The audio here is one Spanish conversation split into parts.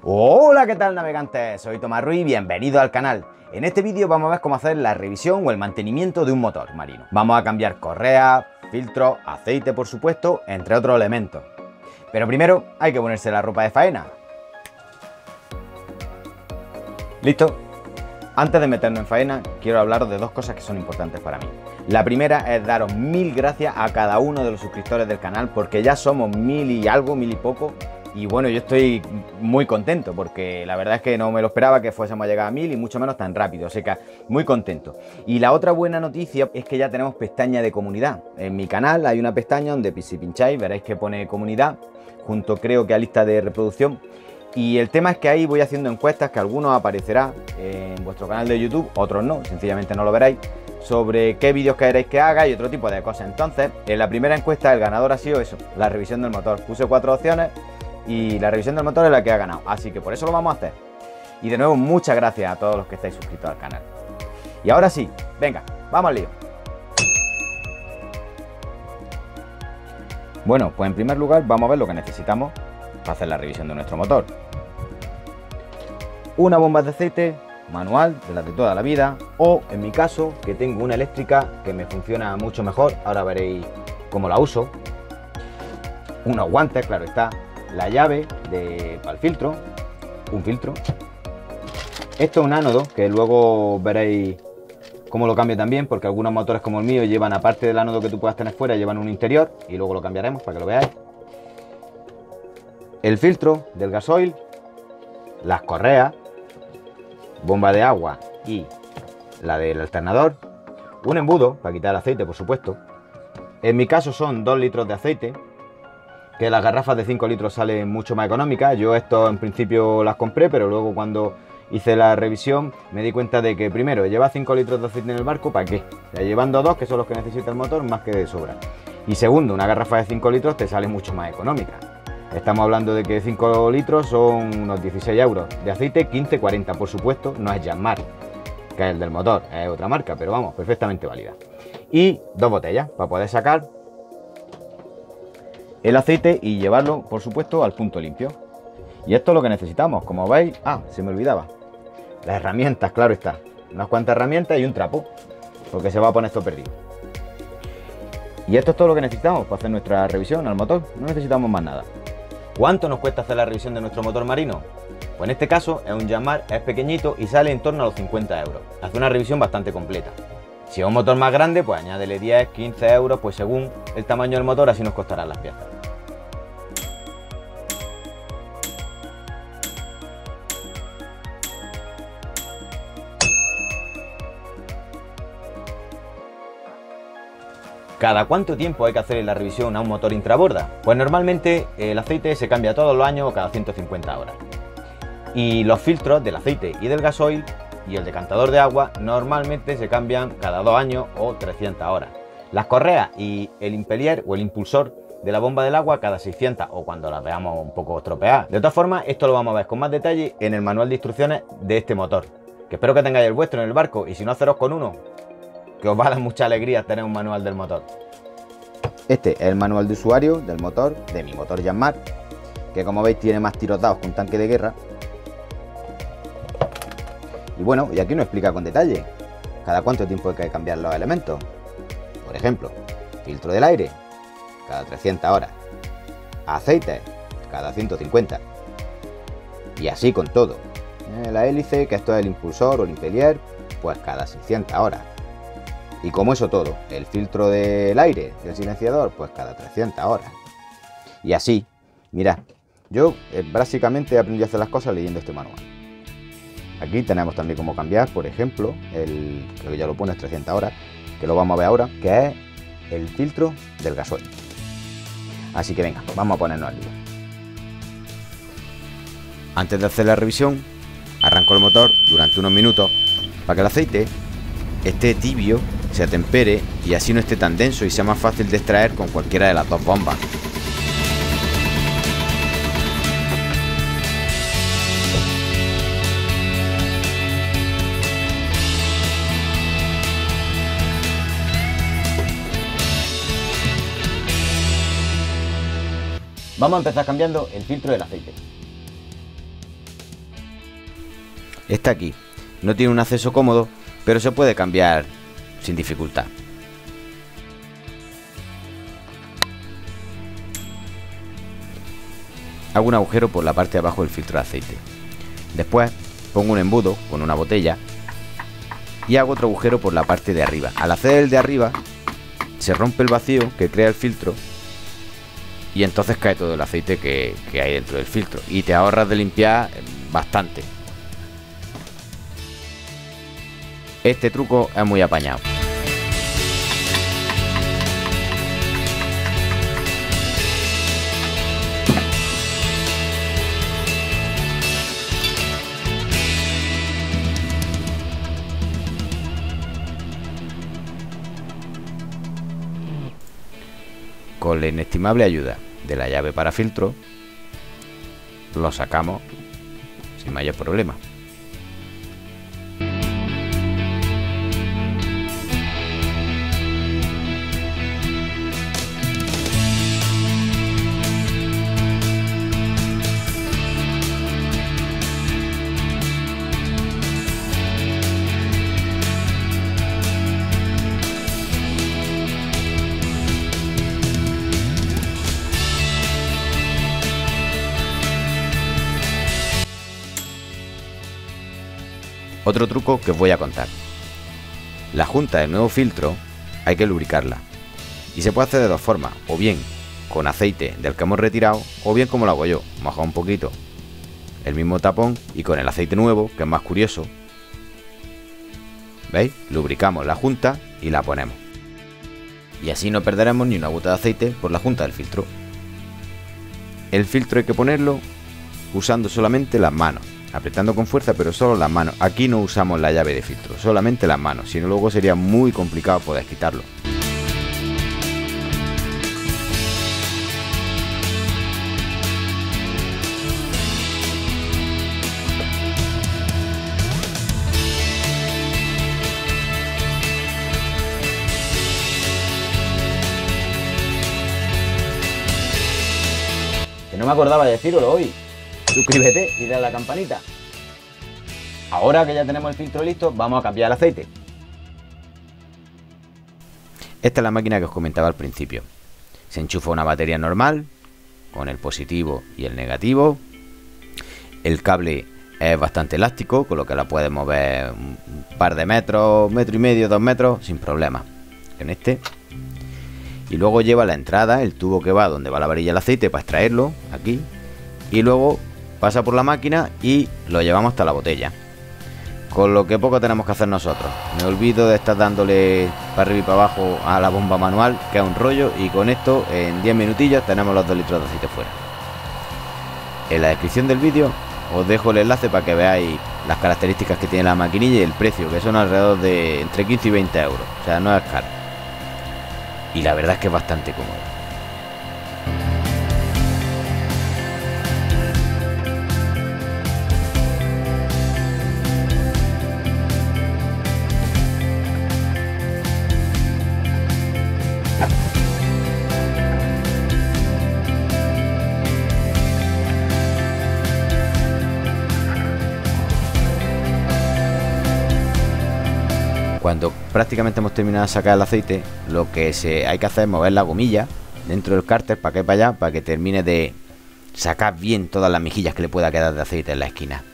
Hola, ¿qué tal, navegantes? Soy Tomás Ruiz y bienvenido al canal. En este vídeo vamos a ver cómo hacer la revisión o el mantenimiento de un motor marino. Vamos a cambiar correa, filtro, aceite, por supuesto, entre otros elementos. Pero primero hay que ponerse la ropa de faena. ¿Listo? Antes de meternos en faena, quiero hablaros de dos cosas que son importantes para mí. La primera es daros mil gracias a cada uno de los suscriptores del canal, porque ya somos 1000 y algo, 1000 y poco. Y bueno, yo estoy muy contento porque la verdad es que no me lo esperaba que fuésemos a llegar a 1000 y mucho menos tan rápido, o sea que muy contento. Y la otra buena noticia es que ya tenemos pestaña de comunidad. En mi canal hay una pestaña donde si pincháis veréis que pone comunidad, junto creo que a lista de reproducción. Y el tema es que ahí voy haciendo encuestas que algunos aparecerá en vuestro canal de YouTube, otros no, sencillamente no lo veréis, sobre qué vídeos queréis que haga y otro tipo de cosas. Entonces, en la primera encuesta el ganador ha sido eso, la revisión del motor. Puse 4 opciones y la revisión del motor es la que ha ganado, así que por eso lo vamos a hacer. Y de nuevo, muchas gracias a todos los que estáis suscritos al canal. Y ahora sí, venga, vamos al lío. Bueno, pues en primer lugar vamos a ver lo que necesitamos para hacer la revisión de nuestro motor. Una bomba de aceite manual, de las de toda la vida, o en mi caso, que tengo una eléctrica que me funciona mucho mejor, ahora veréis cómo la uso. Unos guantes, claro está, la llave para el filtro, un filtro. Esto es un ánodo, que luego veréis cómo lo cambio también, porque algunos motores como el mío llevan, aparte del ánodo que tú puedas tener fuera, llevan un interior, y luego lo cambiaremos para que lo veáis. El filtro del gasoil, las correas, bomba de agua y la del alternador, un embudo para quitar el aceite, por supuesto. En mi caso son 2 litros de aceite, que las garrafas de 5 litros salen mucho más económicas. Yo esto en principio las compré, pero luego cuando hice la revisión me di cuenta de que primero lleva 5 litros de aceite en el barco, ¿para qué? O sea, llevando 2, que son los que necesita el motor, más que de sobra. Y segundo, una garrafa de 5 litros te sale mucho más económica. Estamos hablando de que 5 litros son unos 16 euros. De aceite 15,40, por supuesto, no es Yanmar, que es el del motor, es otra marca, pero vamos, perfectamente válida. Y 2 botellas para poder sacar el aceite y llevarlo, por supuesto, al punto limpio. Y esto es lo que necesitamos, como veis. Ah, se me olvidaba. Las herramientas, claro está. Unas cuantas herramientas y un trapo, porque se va a poner esto perdido. Y esto es todo lo que necesitamos para hacer nuestra revisión al motor. No necesitamos más nada. ¿Cuánto nos cuesta hacer la revisión de nuestro motor marino? Pues en este caso es un Yanmar, es pequeñito y sale en torno a los 50 euros. Hace una revisión bastante completa. Si es un motor más grande, pues añádele 10, 15 euros, pues según el tamaño del motor, así nos costarán las piezas. ¿Cada cuánto tiempo hay que hacer la revisión a un motor intraborda? Pues normalmente el aceite se cambia todos los años o cada 150 horas. Y los filtros del aceite y del gasoil y el decantador de agua normalmente se cambian cada 2 años o 300 horas. Las correas y el impelier o el impulsor de la bomba del agua cada 600 o cuando las veamos un poco estropeadas. De todas formas, esto lo vamos a ver con más detalle en el manual de instrucciones de este motor, que espero que tengáis el vuestro en el barco, y si no, haceros con uno, que os va a dar mucha alegría tener un manual del motor. Este es el manual de usuario del motor, de mi motor Yanmar, que como veis tiene más tiros dados que un tanque de guerra. Y bueno, y aquí nos explica con detalle cada cuánto tiempo hay que cambiar los elementos. Por ejemplo, filtro del aire, cada 300 horas. Aceite, cada 150. Y así con todo. La hélice, que esto es el impulsor o el impelier, pues cada 600 horas. Y como eso todo, el filtro del aire, del silenciador, pues cada 300 horas. Y así, mirad, yo básicamente aprendí a hacer las cosas leyendo este manual. Aquí tenemos también cómo cambiar, por ejemplo, creo que ya lo pones 300 horas, que lo vamos a ver ahora, que es el filtro del gasoil. Así que venga, vamos a ponernos al lío. Antes de hacer la revisión, arranco el motor durante unos minutos para que el aceite esté tibio, se atempere y así no esté tan denso y sea más fácil de extraer con cualquiera de las 2 bombas. Vamos a empezar cambiando el filtro del aceite. está aquí. No tiene un acceso cómodo, pero se puede cambiar sin dificultad. Hago un agujero por la parte de abajo del filtro de aceite. Después pongo un embudo con una botella y hago otro agujero por la parte de arriba. Al hacer el de arriba se rompe el vacío que crea el filtro y entonces cae todo el aceite que hay dentro del filtro y te ahorras de limpiar bastante. Este truco es muy apañado. Con la inestimable ayuda de la llave para filtro, lo sacamos sin mayor problema. Otro truco que os voy a contar. La junta del nuevo filtro hay que lubricarla. Y se puede hacer de dos formas. O bien con aceite del que hemos retirado, o bien como lo hago yo. Mojo un poquito el mismo tapón y con el aceite nuevo, que es más curioso. ¿Veis? Lubricamos la junta y la ponemos. Y así no perderemos ni una gota de aceite por la junta del filtro. El filtro hay que ponerlo usando solamente las manos. Apretando con fuerza, pero solo las manos. Aquí no usamos la llave de filtro, solamente las manos, si no luego sería muy complicado poder quitarlo. Que no me acordaba de decirlo hoy. Suscríbete y dale a la campanita. Ahora que ya tenemos el filtro listo, vamos a cambiar el aceite. Esta es la máquina que os comentaba al principio. Se enchufa una batería normal, con el positivo y el negativo. El cable es bastante elástico, con lo que la puedes mover un par de metros, metro y medio, 2 metros, sin problema. En este. Y luego lleva la entrada, el tubo que va donde va la varilla del aceite para extraerlo, aquí. Y luego pasa por la máquina y lo llevamos hasta la botella. Con lo que poco tenemos que hacer nosotros. Me olvido de estar dándole para arriba y para abajo a la bomba manual, que es un rollo, y con esto en 10 minutillos tenemos los 2 litros de aceite fuera. En la descripción del vídeo os dejo el enlace para que veáis las características que tiene la maquinilla y el precio, que son alrededor de entre 15 y 20 euros. O sea, no es caro. Y la verdad es que es bastante cómodo. Cuando prácticamente hemos terminado de sacar el aceite, lo que hay que hacer es mover la gomilla dentro del cárter para que para allá, para que termine de sacar bien todas las mejillas que le pueda quedar de aceite en la esquina.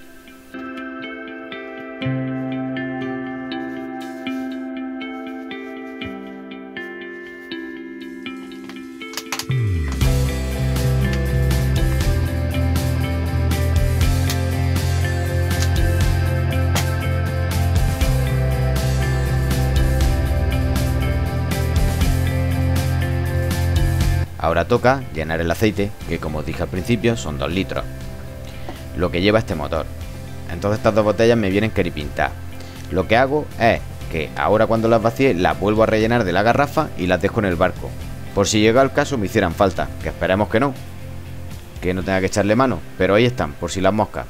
Ahora toca llenar el aceite, que como os dije al principio son 2 litros, lo que lleva este motor. Entonces estas 2 botellas me vienen caripintadas. Lo que hago es que ahora cuando las vacíe las vuelvo a rellenar de la garrafa y las dejo en el barco, por si llega el caso me hicieran falta, que esperemos que no tenga que echarle mano, pero ahí están, por si las moscas.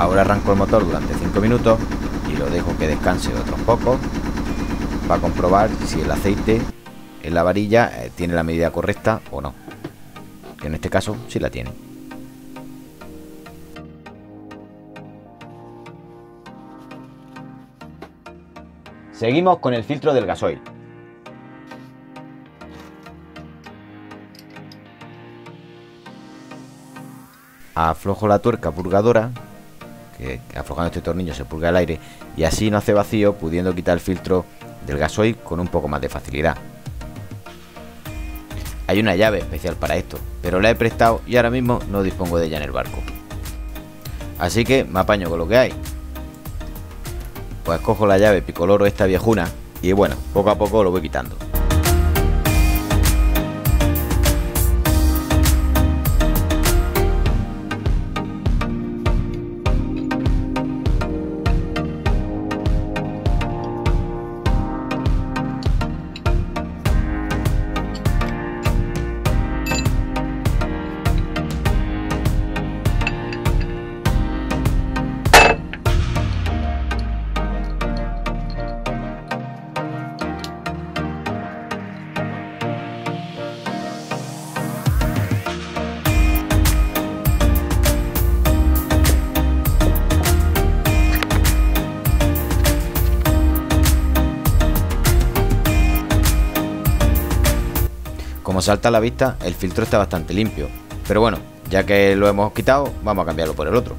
Ahora arranco el motor durante 5 minutos y lo dejo que descanse otros pocos para comprobar si el aceite en la varilla tiene la medida correcta o no. Que en este caso sí la tiene. Seguimos con el filtro del gasoil. Aflojo la tuerca purgadora, que aflojando este tornillo se purga el aire y así no hace vacío, pudiendo quitar el filtro del gasoil con un poco más de facilidad. Hay una llave especial para esto, pero la he prestado y ahora mismo no dispongo de ella en el barco. Así que me apaño con lo que hay. Pues cojo la llave picoloro esta viejuna y bueno, poco a poco lo voy quitando. Como salta a la vista, el filtro está bastante limpio, pero bueno, ya que lo hemos quitado, vamos a cambiarlo por el otro.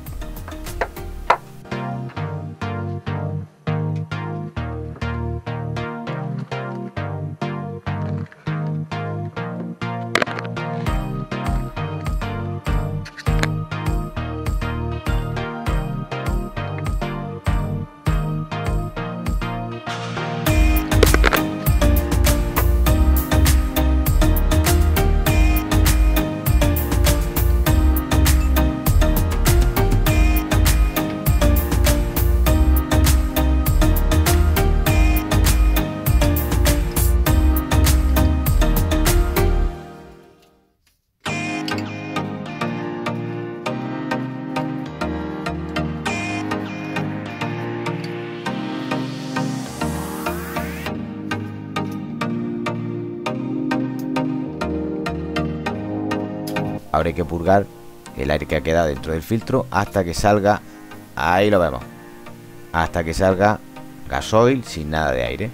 Ahora hay que purgar el aire que ha quedado dentro del filtro hasta que salga, ahí lo vemos, hasta que salga gasoil sin nada de aire.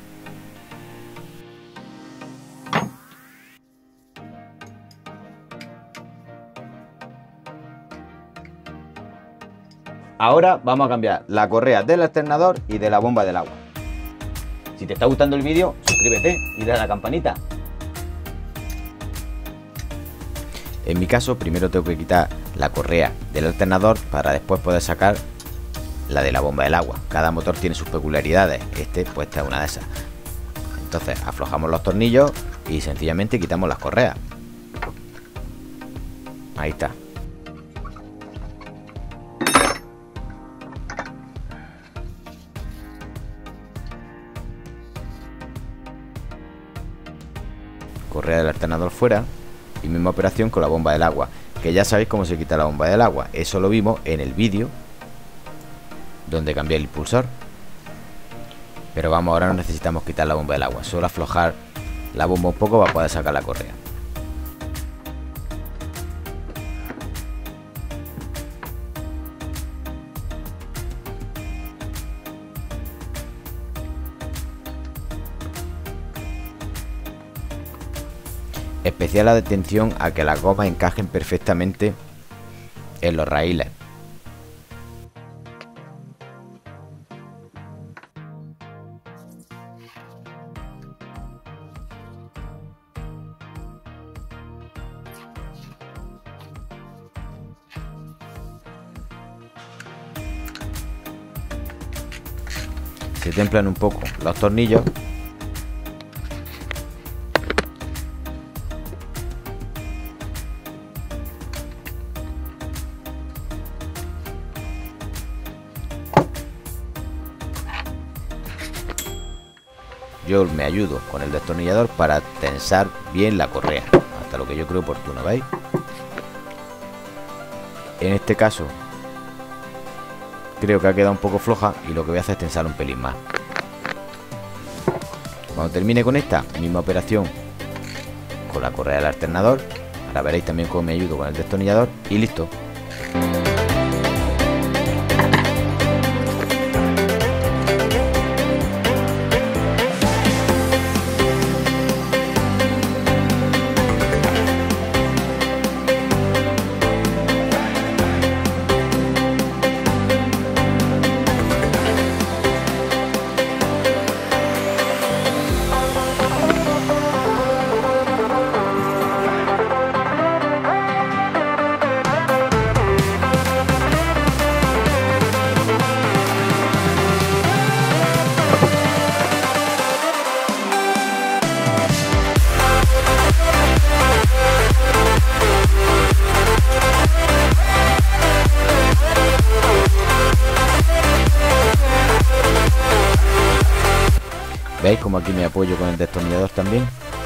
Ahora vamos a cambiar la correa del alternador y de la bomba del agua. Si te está gustando el vídeo, suscríbete y dale a la campanita. En mi caso, primero tengo que quitar la correa del alternador para después poder sacar la de la bomba del agua. Cada motor tiene sus peculiaridades, este pues esta es una de esas. Entonces aflojamos los tornillos y sencillamente quitamos las correas. Ahí está. Correa del alternador fuera. Y misma operación con la bomba del agua, que ya sabéis cómo se quita la bomba del agua. Eso lo vimos en el vídeo donde cambié el impulsor. Pero vamos, ahora no necesitamos quitar la bomba del agua, solo aflojar la bomba un poco para poder sacar la correa. Especial atención a que las gomas encajen perfectamente en los raíles. Se templan un poco los tornillos. Yo me ayudo con el destornillador para tensar bien la correa, hasta lo que yo creo oportuno, ¿veis? En este caso, creo que ha quedado un poco floja y lo que voy a hacer es tensar un pelín más. Cuando termine con esta misma operación con la correa del alternador, ahora veréis también cómo me ayudo con el destornillador y listo. ¿Veis como aquí me apoyo con el destornillador también?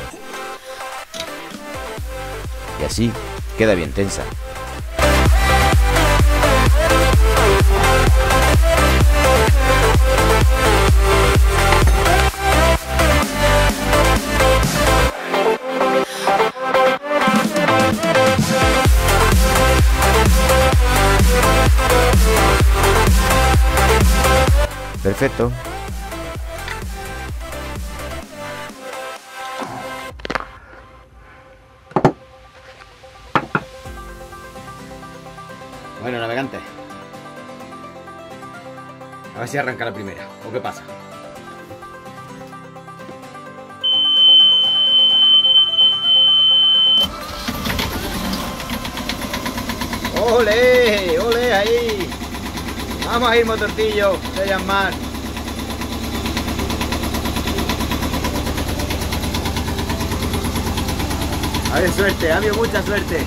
Y así queda bien tensa. Perfecto. Bueno, navegantes, a ver si arranca la primera, o qué pasa. ¡Ole! ¡Ole ahí! Vamos a ir, motorcillo, sellan más. Ha habido suerte, ha habido mucha suerte.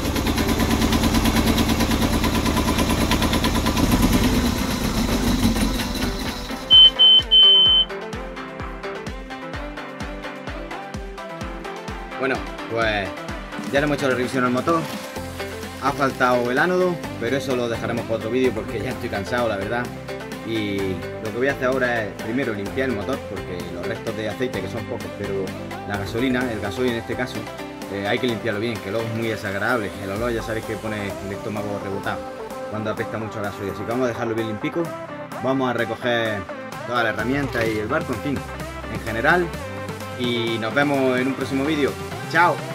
Bueno, pues ya le hemos hecho la revisión al motor. Ha faltado el ánodo, pero eso lo dejaremos para otro vídeo porque ya estoy cansado, la verdad. Y lo que voy a hacer ahora es primero limpiar el motor, porque los restos de aceite, que son pocos, pero la gasolina, el gasoil en este caso, hay que limpiarlo bien, que luego es muy desagradable. El olor ya sabéis que pone el estómago rebotado cuando apesta mucho gasoil. Así que vamos a dejarlo bien limpico. Vamos a recoger todas las herramientas y el barco, en fin, en general. Y nos vemos en un próximo vídeo. ¡Chao!